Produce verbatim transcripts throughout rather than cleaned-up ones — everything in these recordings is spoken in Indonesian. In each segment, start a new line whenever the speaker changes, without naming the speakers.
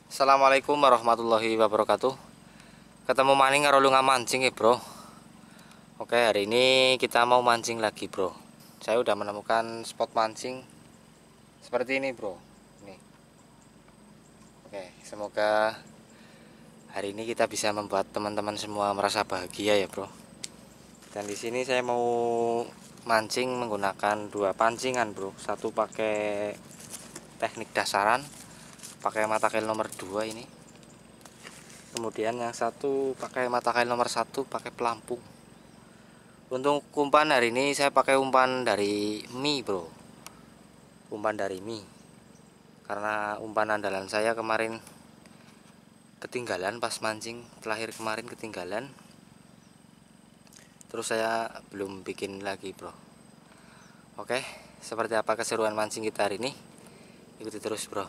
Assalamualaikum warahmatullahi wabarakatuh. Ketemu maning karo lu mancing ya bro. Oke, hari ini kita mau mancing lagi bro. Saya udah menemukan spot mancing seperti ini bro. Nih. Oke, semoga hari ini kita bisa membuat teman-teman semua merasa bahagia ya bro. Dan di sini saya mau mancing menggunakan dua pancingan bro. Satu pakai teknik dasaran, pakai mata kail nomor dua ini. Kemudian yang satu pakai mata kail nomor satu pakai pelampung. Untuk umpan hari ini saya pakai umpan dari Mi bro. Umpan dari Mi. Karena umpan andalan saya kemarin ketinggalan pas mancing terakhir kemarin ketinggalan. Terus saya belum bikin lagi bro. Oke, seperti apa keseruan mancing kita hari ini? Ikuti terus bro.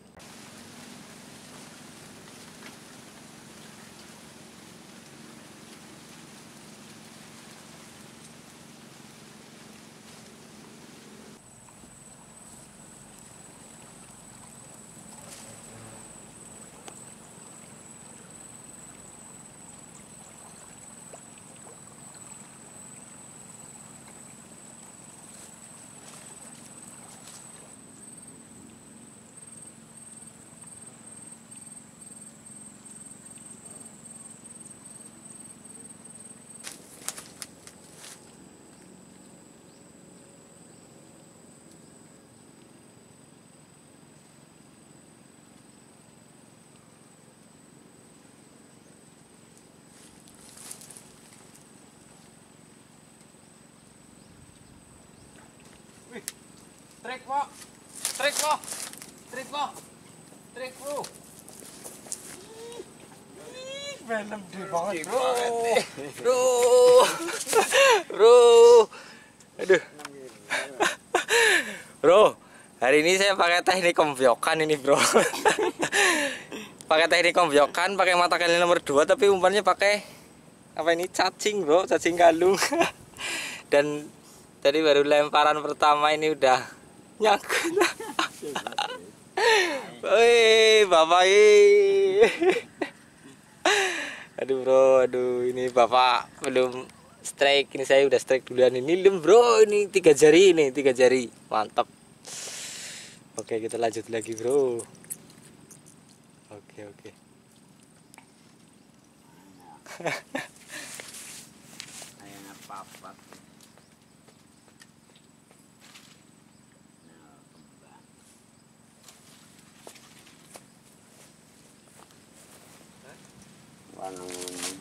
Wih, trek po, trek po, trek po, trek bro. Film di banget bro, bro, bro, aduh, bro. Hari ini saya pakai teknik kombiokan ini bro. Pakai teknik kombiokan, pakai mata kail nomor dua, tapi umpannya pakai apa ini cacing bro, cacing galung. Dan tadi baru lemparan pertama ini udah nyangkut. Woi, bapak ini. Aduh bro, aduh ini bapak belum strike, ini saya udah strike duluan ini lem bro, ini tiga jari ini, tiga jari, mantap. Oke kita lanjut lagi bro. Oke oke.
Kayaknya papat. Warna ini.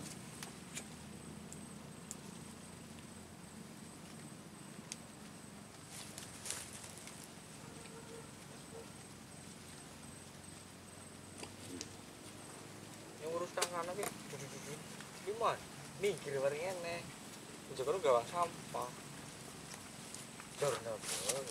Yang urus tangan tapi gimana? Nih kiri waringnya nih. Jangan gawang sampah. Jorna bro.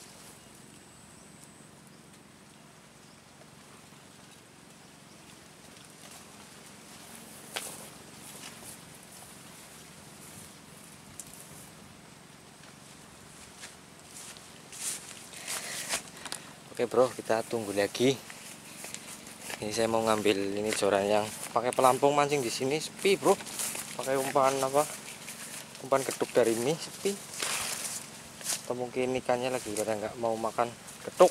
Oke bro, kita tunggu lagi. Ini saya mau ngambil ini joran yang pakai pelampung mancing di sini sepi bro. Pakai umpan apa? Umpan ketuk dari ini sepi. Atau mungkin ikannya lagi pada nggak mau makan ketuk.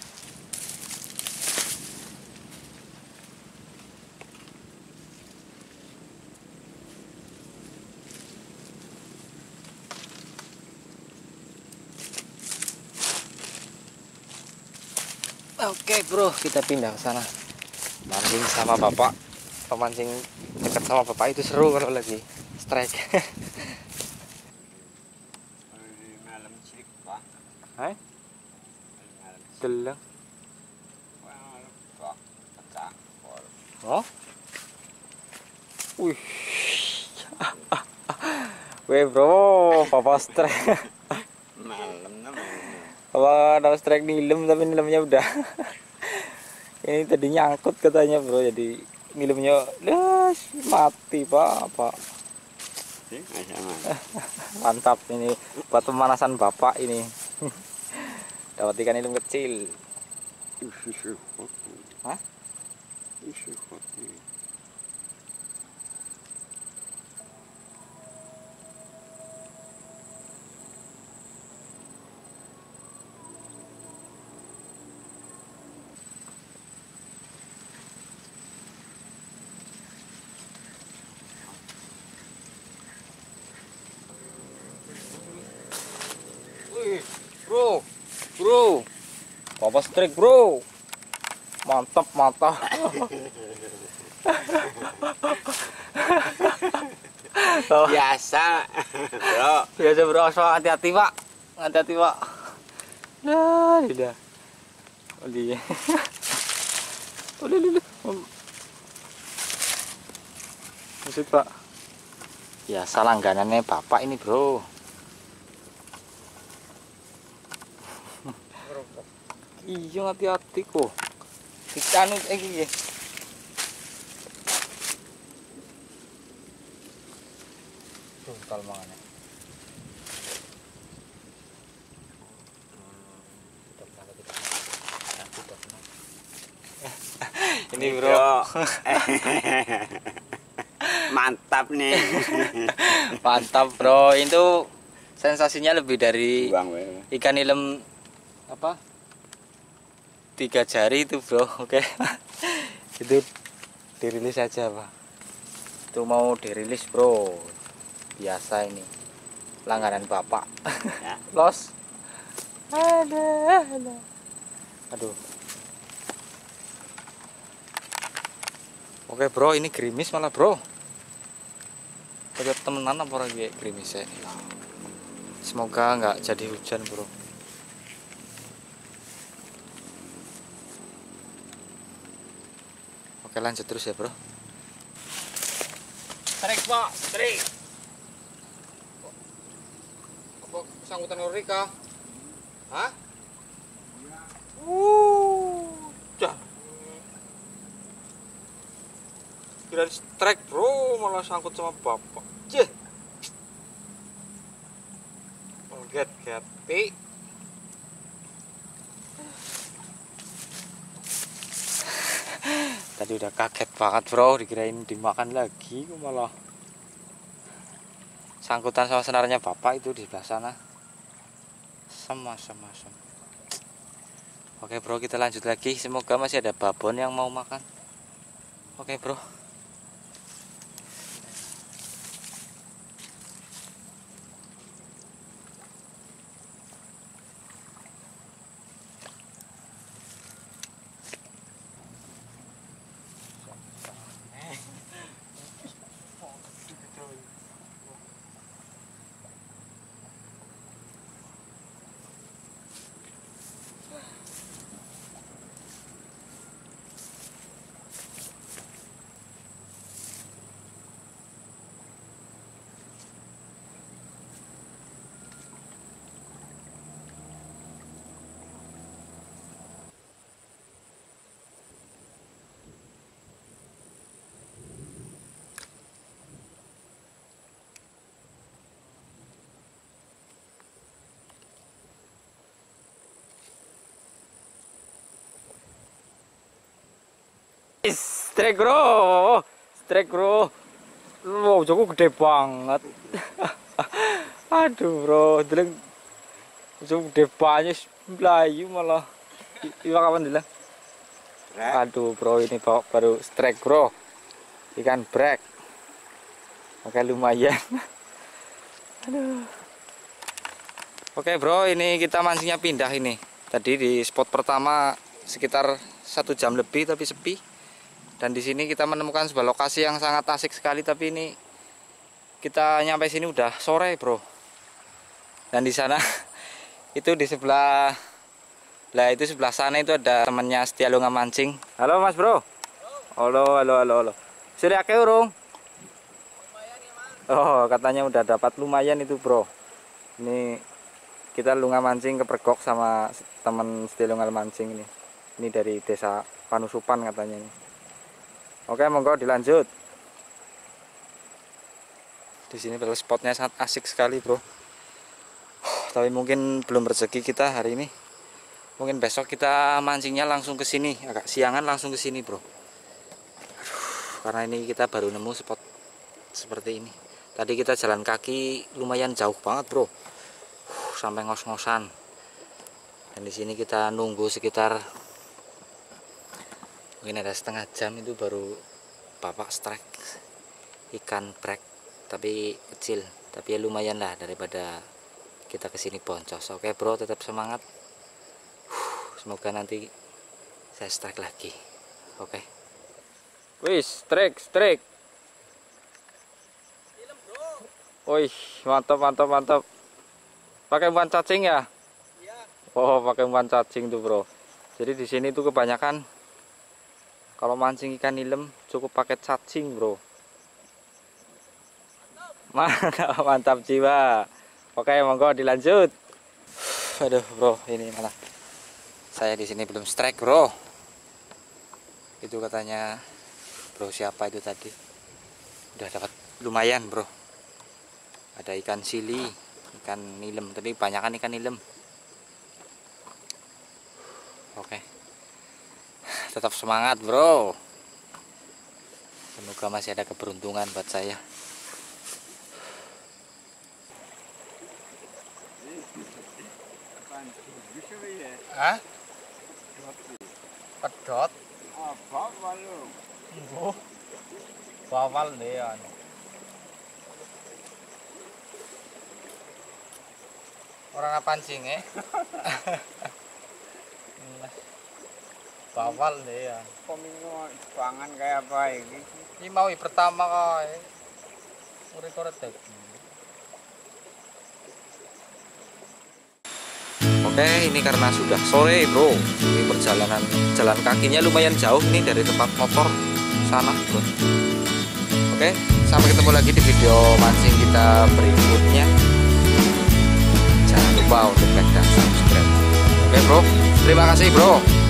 Oke bro, kita pindah ke sana. Mancing sama bapak. Pemancing dekat sama bapak itu seru kalau lagi strike.
Malam cilik pak.
Hai?
Malam
Deleng.
pak. Pecah.
Oh? Wih. Weh bro, papa strike.
Malam namanya.
Apa ada strike nilem tapi nilemnya udah. Ini tadinya angkut katanya bro, jadi nilemnya udah mati pak apa. Mantap ini buat pemanasan bapak ini. Dapat ikan nilim kecil. Hah? Wih, bro, bro, Papa strik bro, mantap mantap. Oh,
Biasa, bro.
biasa bro, asal hati-hati pak, hati-hati pak. Nah, tidak. Oh dia. Oh dia, maksud pak. Biasa langganannya bapak ini bro. Iya hati-hati kok. Dicanut iki. Tuh kal mangane. Ini bro.
Mantap nih.
Mantap bro. Itu sensasinya lebih dari
Buang, we.
ikan nilem apa? Tiga jari itu bro. Oke. Itu dirilis aja pak. Itu mau dirilis bro. Biasa ini langganan bapak.
Ya.
Los. Ada, ada. Aduh. Oke bro, ini gerimis malah bro. Lihat temenan apa lagi gerimisnya ini. Semoga nggak jadi hujan bro. Oke lanjut terus ya bro. Tarik pak, tarik. Apa sangkutan Rika? Hah? Uh, dah. Kira strike bro, malah sangkut sama bapak. Cih. Get geti. Tadi udah kaget banget bro, dikirain dimakan lagi, kok malah sangkutan sama senarnya bapak itu di sebelah sana. Sama sama sama. Oke bro, kita lanjut lagi. Semoga masih ada babon yang mau makan. Oke bro. Strike bro, strike bro. Wow, joko gede banget. Aduh bro, deleng joko gede banget, melayu malah. Iwa kapan deleng? Aduh bro, ini bawa baru strike bro, ikan brek. Oke lumayan. Aduh. Oke bro, ini kita mancingnya pindah ini. Tadi di spot pertama sekitar satu jam lebih tapi sepi. Dan di sini kita menemukan sebuah lokasi yang sangat asik sekali, tapi ini kita nyampe sini udah sore, bro. Dan di sana itu di sebelah lah itu sebelah sana itu ada temannya Setialunga mancing. Halo Mas, bro. Halo, halo, halo, halo. Sudah ke urung? Lumayan ya, Mas. Oh, katanya udah dapat lumayan itu, bro. Ini kita lunga mancing kepergok sama teman Setialunga mancing ini. Ini dari desa Panusupan katanya ini. Oke, monggo dilanjut. Di sini betul spotnya sangat asik sekali, bro. Tapi mungkin belum rezeki kita hari ini. Mungkin besok kita mancingnya langsung ke sini, agak siangan langsung ke sini, bro. karena ini kita baru nemu spot seperti ini. Tadi kita jalan kaki lumayan jauh banget bro, uh, sampai ngos-ngosan. Dan di sini kita nunggu sekitar mungkin ada setengah jam, itu baru bapak strike ikan brek, tapi kecil, tapi ya lumayan lah daripada kita kesini boncos. Oke bro, tetap semangat. uh, Semoga nanti saya strike lagi. Oke. Wis, strike, strike. Wih, mantap, mantap, mantap. Pakai umpan cacing ya? Iya. Oh, pakai umpan cacing tuh bro. Jadi di sini tuh kebanyakan kalau mancing ikan nilem cukup pakai cacing bro. Mantap, mantap jiwa. Oke, monggo dilanjut. Aduh bro, ini malah saya di sini belum strike bro. Itu katanya bro siapa itu tadi, udah dapat lumayan bro. Ada ikan sili, ikan nilem, tapi banyakan ikan nilem. Oke, tetap semangat bro, semoga masih ada keberuntungan buat saya. Hah? Pedot?
Apa walu?
Oh, bawal deh ya. Orang pancing eh? Bawal deh ya.
Komingo pangan kayak apa ini?
Ini mau pertama kok. Urip-urip. Oke, ini karena sudah sore bro, ini perjalanan jalan kakinya lumayan jauh nih dari tempat motor sana bro. Oke, sampai ketemu lagi di video mancing kita berikutnya. Jangan lupa untuk like dan subscribe. Oke bro, terima kasih bro.